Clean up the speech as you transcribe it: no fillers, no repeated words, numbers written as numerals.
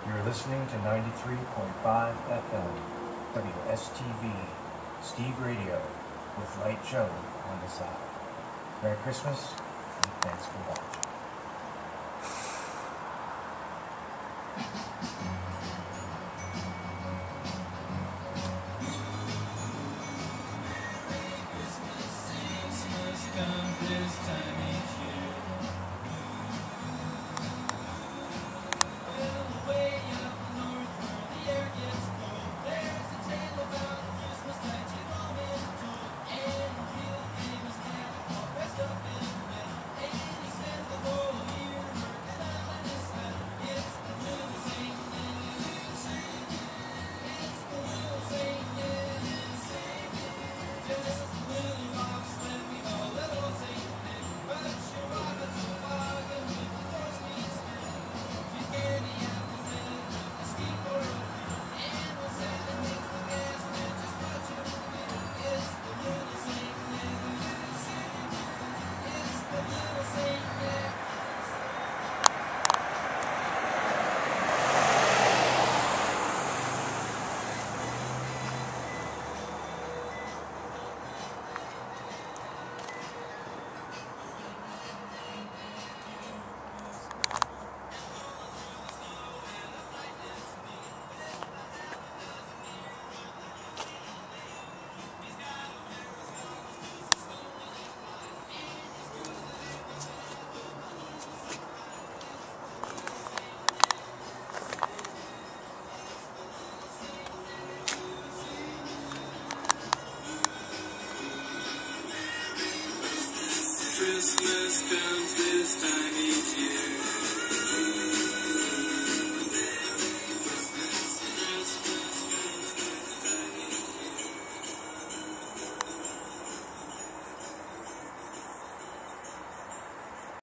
You're listening to 93.5 FM, WSTV, Steve Radio, with Light Joe on the side. Merry Christmas, and thanks for watching. Christmas comes this time each year.